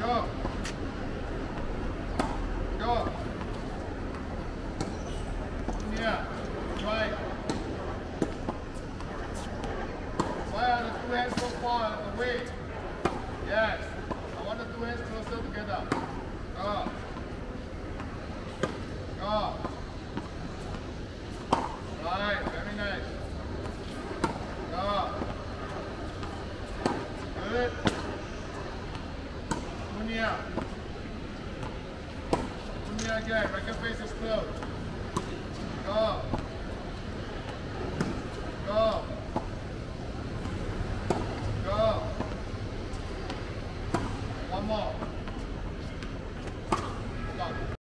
Go. Go. Yeah. Right. Why are the two hands so far away? Yes. I want the two hands closer together. Go. Go. Right. Very nice. Go. Good. Punya again. Racket face is closed.